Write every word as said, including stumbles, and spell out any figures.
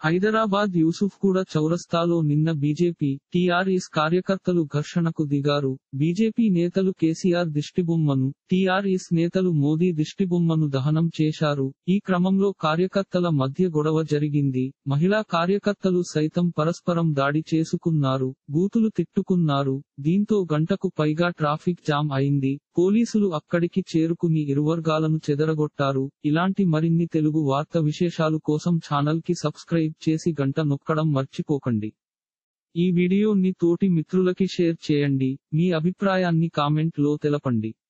హైదరాబాద్ యూసుఫ్గూడ చౌరస్తాలో నిన్న BJP, TRS కార్యకర్తలు ఘర్షణకు దిగారు. బీజేపీ నేతలు కేసీఆర్ దిష్టిబొమ్మను, టీఆర్ఎస్ నేతలు మోదీ దిష్టిబొమ్మను దహనం చేశారు. ఈ క్రమంలో కార్యకర్తల మధ్య గొడవ జరిగింది. మహిళా కార్యకర్తలు సైతం పరస్పరం దాడి చేసుకున్నారు, బూతులు తిట్టుకున్నారు. దీంతో గంటకు పైగా ట్రాఫిక్ జామ్ అయింది. పోలీసులు అక్కడికి చేరుకుని ఇరువర్గాలను చెదరగొట్టారు. ఇలాంటి మరిన్ని తెలుగు వార్త విశేషాలు కోసం ఛానల్ కి సబ్స్క్రైబ్ చేసి గంట నొక్కడం మర్చిపోకండి. ఈ వీడియోని తోటి మిత్రులకి షేర్ చేయండి. మీ అభిప్రాయాన్ని కామెంట్ లో తెలపండి.